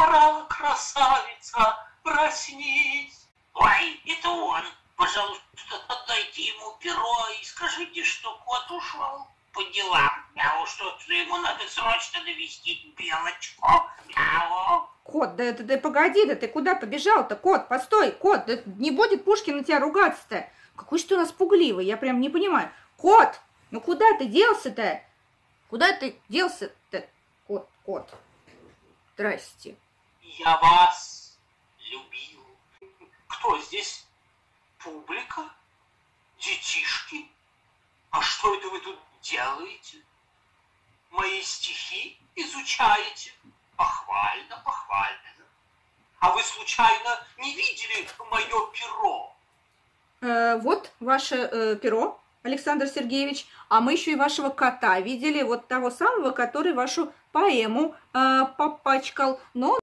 Пора, красавица, проснись. Ой, это он. Пожалуйста, отдайте ему перо и скажите, что кот ушел по делам. Мяу, что ему надо срочно навестить Белочку. Мяу. Кот, да погоди, да ты куда побежал-то, кот? Постой, кот, да не будет Пушкин на тебя ругаться-то. Какой же ты у нас пугливый, я прям не понимаю. Кот, ну куда ты делся-то? Куда ты делся-то? Кот. Здрасте. Я вас любил. Кто здесь? Публика? Детишки? А что это вы тут делаете? Мои стихи изучаете? Похвально, похвально. А вы случайно не видели мое перо? Вот ваше перо, Александр Сергеевич, а мы еще и вашего кота видели, вот того самого, который вашу поэму попачкал. Но